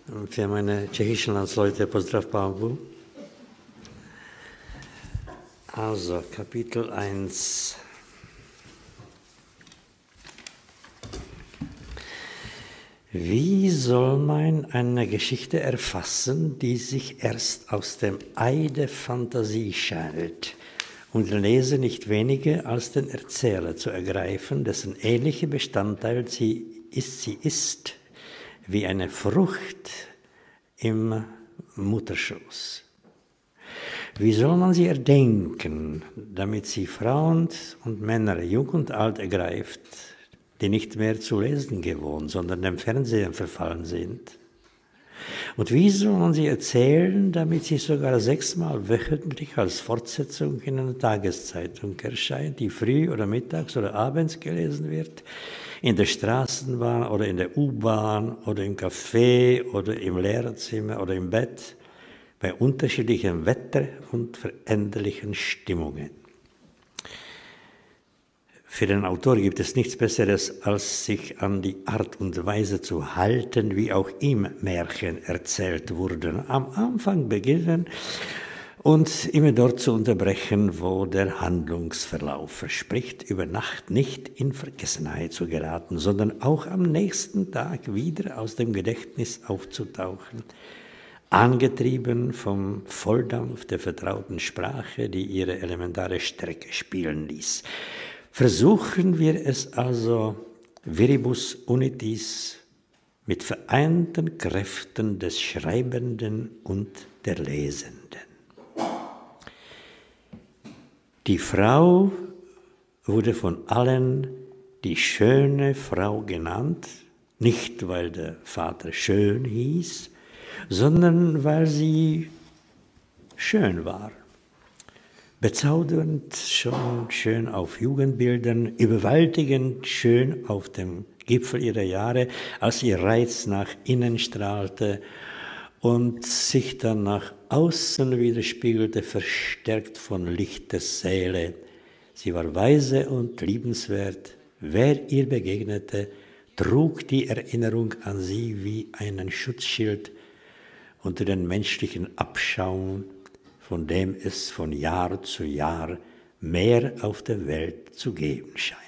Für meine tschechischen Landsleute pozdrav Pánvu. Also, Kapitel 1. Wie soll man eine Geschichte erfassen, die sich erst aus dem Ei der Fantasie schält, um den Leser nicht weniger als den Erzähler zu ergreifen, dessen ähnlicher Bestandteil sie ist, wie eine Frucht im Mutterschoß. Wie soll man sie erdenken, damit sie Frauen und Männer, jung und alt, ergreift, die nicht mehr zu lesen gewohnt, sondern dem Fernsehen verfallen sind? Und wie soll man sie erzählen, damit sie sogar 6-mal wöchentlich als Fortsetzung in einer Tageszeitung erscheint, die früh oder mittags oder abends gelesen wird, in der Straßenbahn oder in der U-Bahn oder im Café oder im Lehrerzimmer oder im Bett, bei unterschiedlichem Wetter und veränderlichen Stimmungen. Für den Autor gibt es nichts Besseres, als sich an die Art und Weise zu halten, wie auch ihm Märchen erzählt wurden. Am Anfang beginnen und immer dort zu unterbrechen, wo der Handlungsverlauf verspricht, über Nacht nicht in Vergessenheit zu geraten, sondern auch am nächsten Tag wieder aus dem Gedächtnis aufzutauchen, angetrieben vom Volldampf der vertrauten Sprache, die ihre elementare Stärke spielen ließ. Versuchen wir es also, viribus unitis, mit vereinten Kräften des Schreibenden und der Lesenden. Die Frau wurde von allen die schöne Frau genannt, nicht weil der Vater schön hieß, sondern weil sie schön war. Bezaubernd schon schön auf Jugendbildern, überwältigend schön auf dem Gipfel ihrer Jahre, als ihr Reiz nach innen strahlte und sich dann nach außen widerspiegelte, verstärkt von Licht der Seele. Sie war weise und liebenswert. Wer ihr begegnete, trug die Erinnerung an sie wie einen Schutzschild unter den menschlichen Abschaum, von dem es von Jahr zu Jahr mehr auf der Welt zu geben scheint.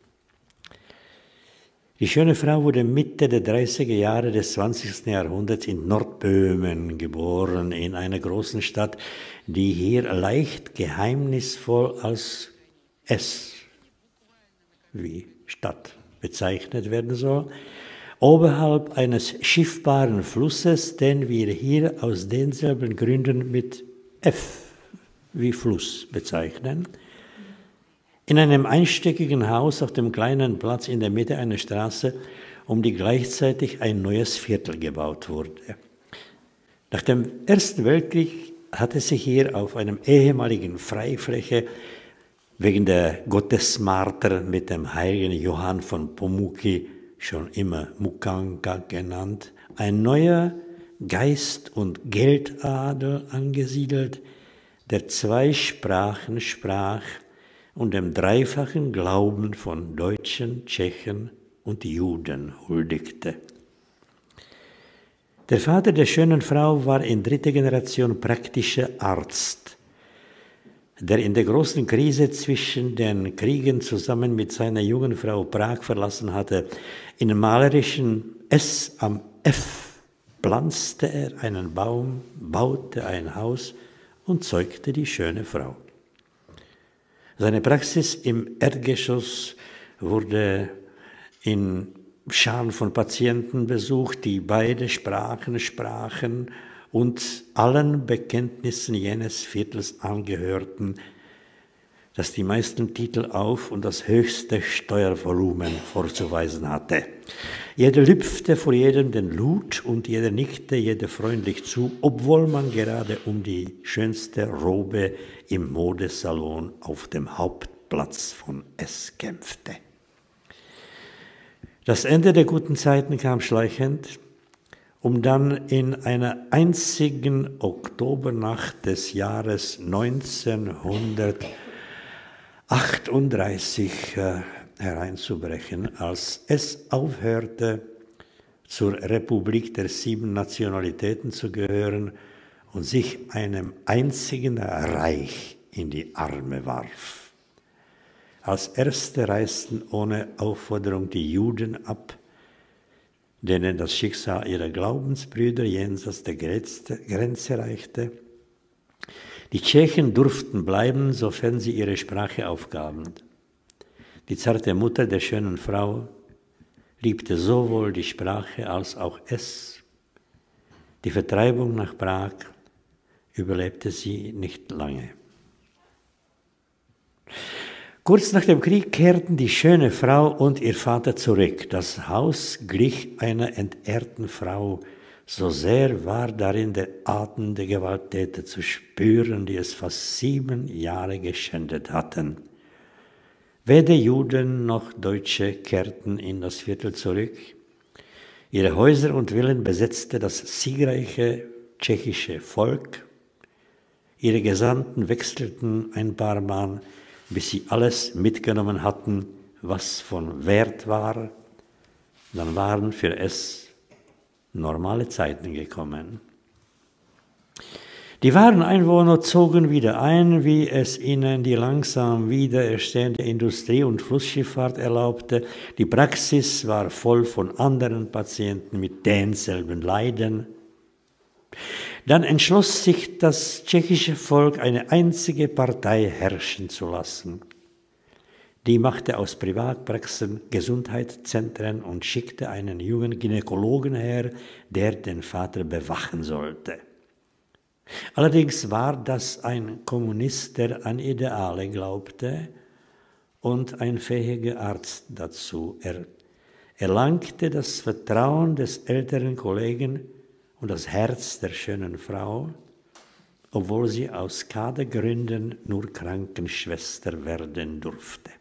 Die schöne Frau wurde Mitte der 30er Jahre des 20. Jahrhunderts in Nordböhmen geboren, in einer großen Stadt, die hier leicht geheimnisvoll als S wie Stadt bezeichnet werden soll, oberhalb eines schiffbaren Flusses, den wir hier aus denselben Gründen mit F wie Fluss bezeichnen, in einem einstöckigen Haus auf dem kleinen Platz in der Mitte einer Straße, um die gleichzeitig ein neues Viertel gebaut wurde. Nach dem Ersten Weltkrieg hatte sich hier auf einem ehemaligen Freifläche wegen der Gottesmarter mit dem heiligen Johann von Pomuki, schon immer Mukanka genannt, ein neuer Geist- und Geldadel angesiedelt, der 2 Sprachen sprach und dem dreifachen Glauben von Deutschen, Tschechen und Juden huldigte. Der Vater der schönen Frau war in 3. Generation praktischer Arzt, der in der großen Krise zwischen den Kriegen zusammen mit seiner jungen Frau Prag verlassen hatte. In malerischen S am F pflanzte er einen Baum, baute ein Haus und zeugte die schöne Frau. Seine Praxis im Erdgeschoss wurde in Scharen von Patienten besucht, die beide Sprachen sprachen und allen Bekenntnissen jenes Viertels angehörten, das die meisten Titel auf und das höchste Steuervolumen vorzuweisen hatte. Jeder lüpfte vor jedem den Lud und jeder nickte jeder freundlich zu, obwohl man gerade um die schönste Robe im Modesalon auf dem Hauptplatz von S kämpfte. Das Ende der guten Zeiten kam schleichend, um dann in einer einzigen Oktobernacht des Jahres 1938 hereinzubrechen, als es aufhörte zur Republik der 7 Nationalitäten zu gehören und sich einem einzigen Reich in die Arme warf. Als erste reisten ohne Aufforderung die Juden ab, denen das Schicksal ihrer Glaubensbrüder jenseits der Grenze reichte. Die Tschechen durften bleiben, sofern sie ihre Sprache aufgaben. Die zarte Mutter der schönen Frau liebte sowohl die Sprache als auch es. Die Vertreibung nach Prag überlebte sie nicht lange. Kurz nach dem Krieg kehrten die schöne Frau und ihr Vater zurück. Das Haus glich einer entehrten Frau. So sehr war darin der Atem der Gewalttäter zu spüren, die es fast 7 Jahre geschändet hatten. Weder Juden noch Deutsche kehrten in das Viertel zurück. Ihre Häuser und Villen besetzte das siegreiche tschechische Volk. Ihre Gesandten wechselten ein paar Mal, bis sie alles mitgenommen hatten, was von Wert war. Dann waren für es normale Zeiten gekommen. Die wahren Einwohner zogen wieder ein, wie es ihnen die langsam wiedererstehende Industrie- und Flussschifffahrt erlaubte. Die Praxis war voll von anderen Patienten mit denselben Leiden. Dann entschloss sich das tschechische Volk, eine einzige Partei herrschen zu lassen. Die machte aus Privatpraxen Gesundheitszentren und schickte einen jungen Gynäkologen her, der den Vater bewachen sollte. Allerdings war das ein Kommunist, der an Ideale glaubte und ein fähiger Arzt dazu. Er erlangte das Vertrauen des älteren Kollegen und das Herz der schönen Frau, obwohl sie aus Kadergründen nur Krankenschwester werden durfte.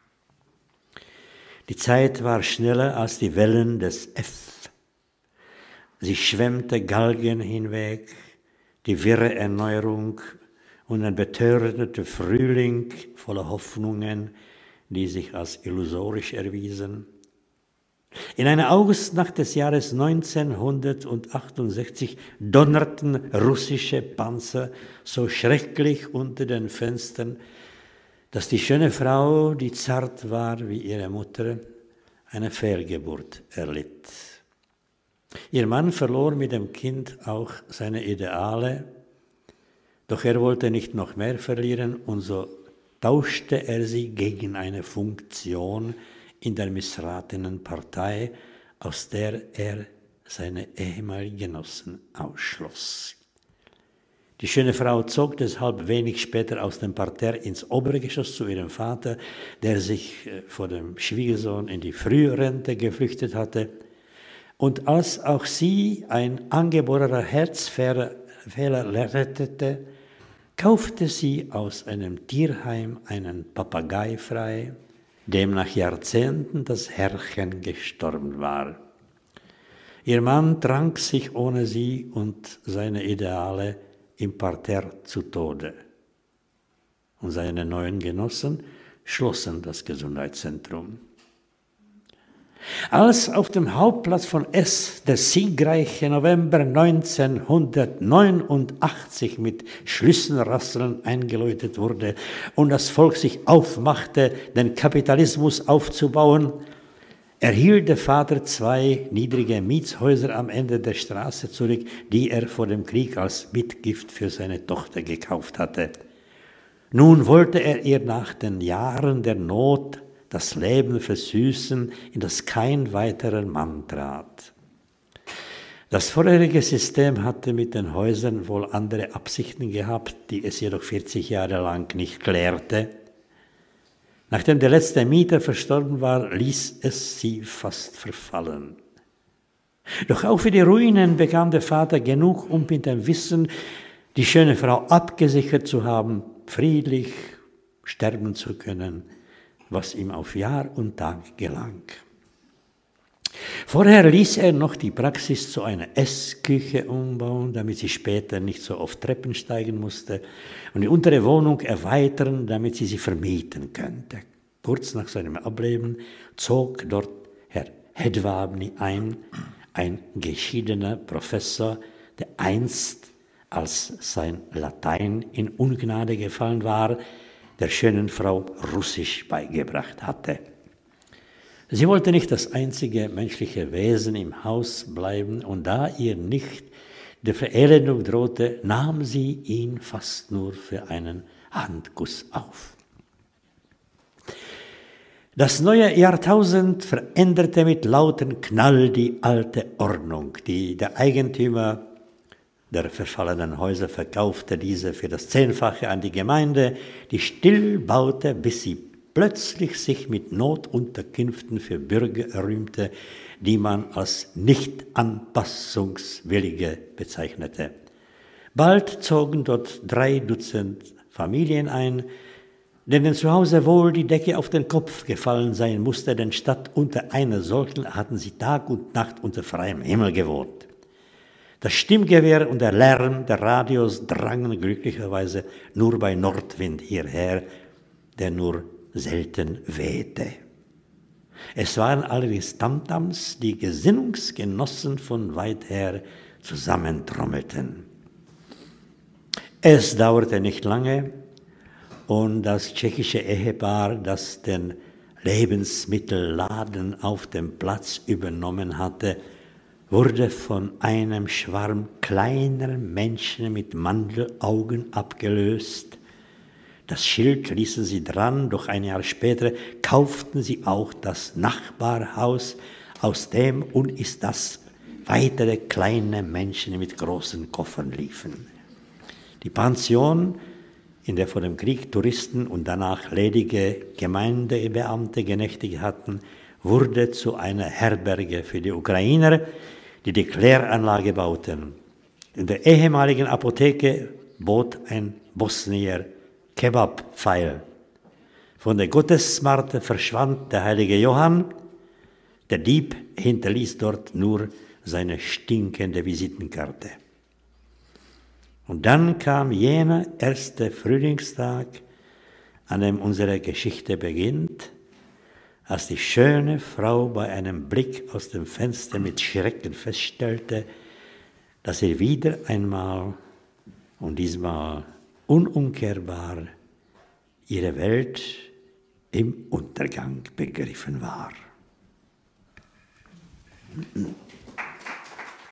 Die Zeit war schneller als die Wellen des F. Sie schwemmte Galgen hinweg, die wirre Erneuerung und ein betörender Frühling voller Hoffnungen, die sich als illusorisch erwiesen. In einer Augustnacht des Jahres 1968 donnerten russische Panzer so schrecklich unter den Fenstern, dass die schöne Frau, die zart war wie ihre Mutter, eine Fehlgeburt erlitt. Ihr Mann verlor mit dem Kind auch seine Ideale, doch er wollte nicht noch mehr verlieren und so tauschte er sie gegen eine Funktion in der missratenen Partei, aus der er seine ehemaligen Genossen ausschloss. Die schöne Frau zog deshalb wenig später aus dem Parterre ins Obergeschoss zu ihrem Vater, der sich vor dem Schwiegersohn in die Frührente geflüchtet hatte. Und als auch sie ein angeborener Herzfehler rettete, kaufte sie aus einem Tierheim einen Papagei frei, dem nach Jahrzehnten das Herrchen gestorben war. Ihr Mann trank sich ohne sie und seine Ideale im Parterre zu Tode. Und seine neuen Genossen schlossen das Gesundheitszentrum. Als auf dem Hauptplatz von S der siegreiche November 1989 mit Schlüsselrasseln eingeläutet wurde und das Volk sich aufmachte, den Kapitalismus aufzubauen, erhielt der Vater 2 niedrige Mietshäuser am Ende der Straße zurück, die er vor dem Krieg als Mitgift für seine Tochter gekauft hatte. Nun wollte er ihr nach den Jahren der Not das Leben versüßen, in das kein weiterer Mann trat. Das vorherige System hatte mit den Häusern wohl andere Absichten gehabt, die es jedoch 40 Jahre lang nicht klärte. Nachdem der letzte Mieter verstorben war, ließ es sie fast verfallen. Doch auch für die Ruinen bekam der Vater genug, um mit dem Wissen, die schöne Frau abgesichert zu haben, friedlich sterben zu können, was ihm auf Jahr und Tag gelang. Vorher ließ er noch die Praxis zu einer Essküche umbauen, damit sie später nicht so oft Treppen steigen musste, und die untere Wohnung erweitern, damit sie vermieten könnte. Kurz nach seinem Ableben zog dort Herr Hedwabny ein, ein geschiedener Professor, der einst, als sein Latein in Ungnade gefallen war, der schönen Frau Russisch beigebracht hatte. Sie wollte nicht das einzige menschliche Wesen im Haus bleiben, und da ihr nicht die Verelendung drohte, nahm sie ihn fast nur für einen Handkuss auf. Das neue Jahrtausend veränderte mit lautem Knall die alte Ordnung. Der Eigentümer der verfallenen Häuser verkaufte diese für das 10-fache an die Gemeinde, die still baute, bis sie plötzlich sich mit Notunterkünften für Bürger rühmte, die man als nicht anpassungswillige bezeichnete. Bald zogen dort 3 Dutzend Familien ein, denen zu Hause wohl die Decke auf den Kopf gefallen sein musste, denn statt unter einer solchen hatten sie Tag und Nacht unter freiem Himmel gewohnt. Das Stimmgewehr und der Lärm der Radios drangen glücklicherweise nur bei Nordwind hierher, der nur selten wehte. Es waren allerdings Tamtams, die Gesinnungsgenossen von weit her zusammentrommelten. Es dauerte nicht lange, und das tschechische Ehepaar, das den Lebensmittelladen auf dem Platz übernommen hatte, wurde von einem Schwarm kleiner Menschen mit Mandelaugen abgelöst. Das Schild ließen sie dran, doch ein Jahr später kauften sie auch das Nachbarhaus, aus dem und ist das weitere kleine Menschen mit großen Koffern liefen. Die Pension, in der vor dem Krieg Touristen und danach ledige Gemeindebeamte genächtigt hatten, wurde zu einer Herberge für die Ukrainer, die die Kläranlage bauten. In der ehemaligen Apotheke bot ein Bosnier Kebabpfeil. Von der Gottesmarte verschwand der heilige Johann. Der Dieb hinterließ dort nur seine stinkende Visitenkarte. Und dann kam jener erste Frühlingstag, an dem unsere Geschichte beginnt, als die schöne Frau bei einem Blick aus dem Fenster mit Schrecken feststellte, dass sie wieder einmal und diesmal unumkehrbar ihre Welt im Untergang begriffen war.